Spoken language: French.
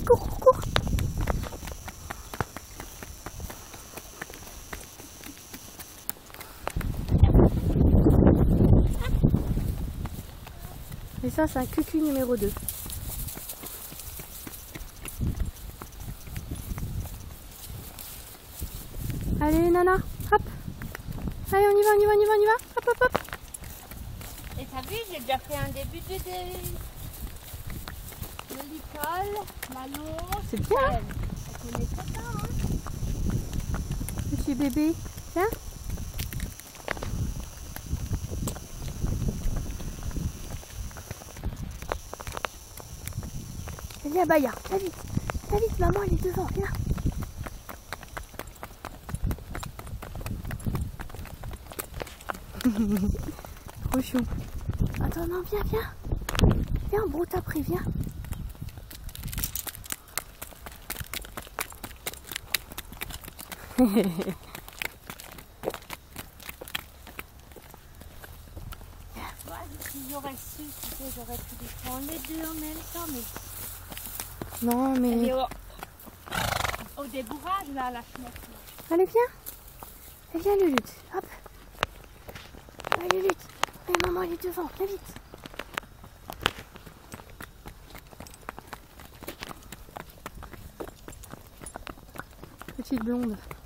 cours, cours. Et ça, c'est un cucu numéro 2. Allez, Nana, hop. Allez, on y va, on y va, on y va, on y va. Hop, hop, hop. Et t'as vu, j'ai déjà fait un début de l'école, Manon. C'est bien. Elle connaît pas ça, hein. Petit bébé, tiens. Viens, Baya, viens vite. Viens vite, maman, elle est devant, viens. Trop chou. Attends, non, viens, viens. Viens, on broute après, viens. Si j'aurais su, tu sais, j'aurais pu les prendre les deux en même temps, mais... Non, mais... Elle est au débourrage, là, la fenêtre. Allez, viens. Et viens, Lulutte. Hop. Allez, Lulutte. Allez, maman, elle est devant. Viens vite. Petite blonde.